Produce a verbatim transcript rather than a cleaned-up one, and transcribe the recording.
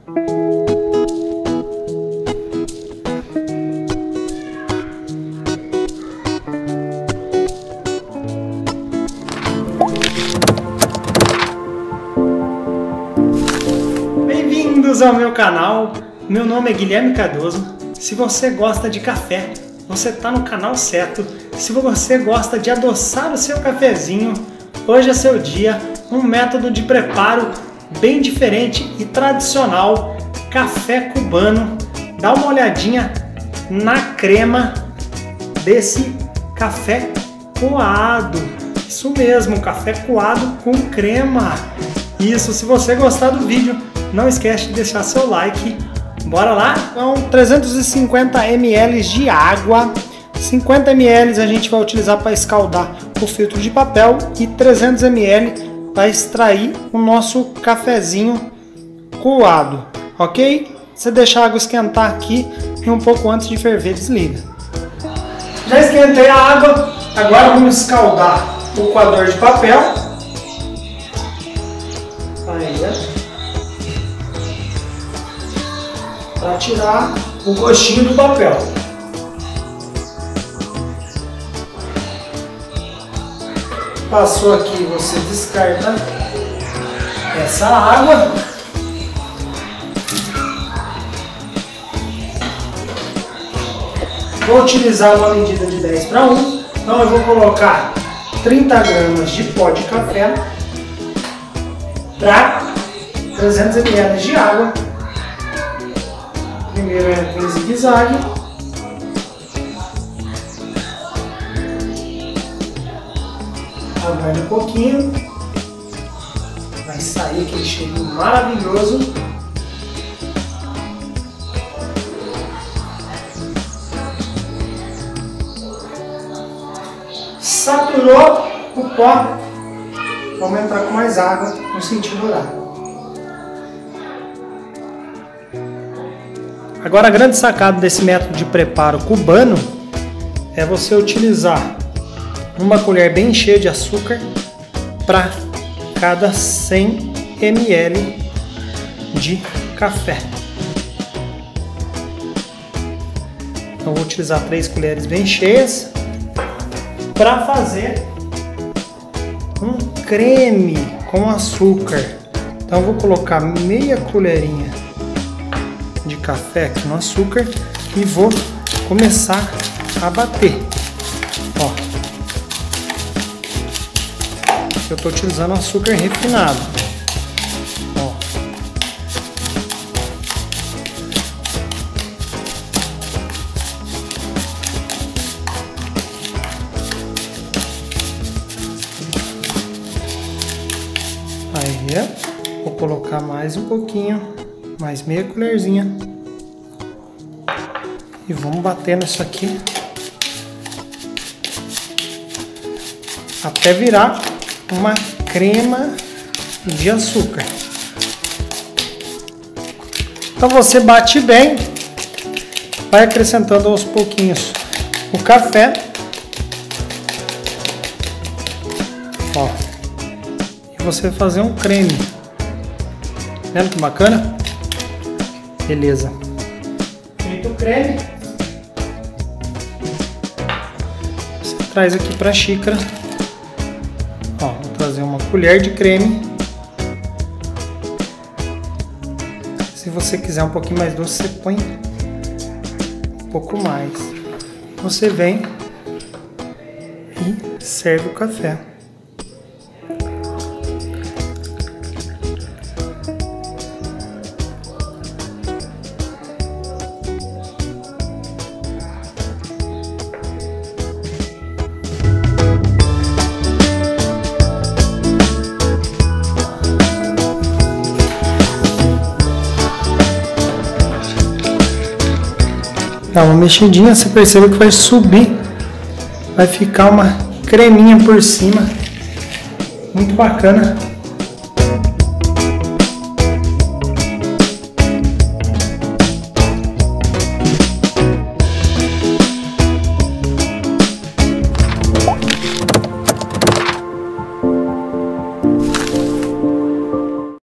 Bem-vindos ao meu canal, meu nome é Guilherme Cardoso. Se você gosta de café, você está no canal certo. Se você gosta de adoçar o seu cafezinho, hoje é seu dia. Um método de preparo bem diferente e tradicional, café cubano. Dá uma olhadinha na crema desse café coado. Isso mesmo, café coado com crema. Isso, se você gostar do vídeo, não esquece de deixar seu like. Bora lá? Então, trezentos e cinquenta mililitros de água, cinquenta mililitros a gente vai utilizar para escaldar o filtro de papel e trezentos mililitros para extrair o nosso cafezinho coado, ok? Você deixa a água esquentar aqui e um pouco antes de ferver desliga. Já esquentei a água, agora vamos escaldar o coador de papel. Aí, para tirar o gostinho do papel. Passou aqui, você descarta essa água. Vou utilizar uma medida de dez para um, então eu vou colocar trinta gramas de pó de café para trezentos mililitros de água. Primeiro entra em zigue-zague. Aguarde um pouquinho. Vai sair aquele cheirinho maravilhoso. Saturou o pó. Vamos entrar com mais água no sentido horário. Agora, a grande sacada desse método de preparo cubano é você utilizar uma colher bem cheia de açúcar para cada cem mililitros de café. Então, vou utilizar três colheres bem cheias para fazer um creme com açúcar. Então, vou colocar meia colherinha de café aqui no açúcar e vou começar a bater. Ó, eu estou utilizando açúcar refinado. Ó. Aí, vou colocar mais um pouquinho. Mais meia colherzinha. E vamos batendo isso aqui até virar uma crema de açúcar. Então você bate bem, vai acrescentando aos pouquinhos o café. Ó. E você vai fazer um creme. Vendo que bacana? Beleza. Feito o creme, você traz aqui para a xícara. Ó, vou trazer uma colher de creme. Se você quiser um pouquinho mais doce, você põe um pouco mais. Você vem e serve o café. Dá uma mexidinha, você percebe que vai subir, vai ficar uma creminha por cima, muito bacana.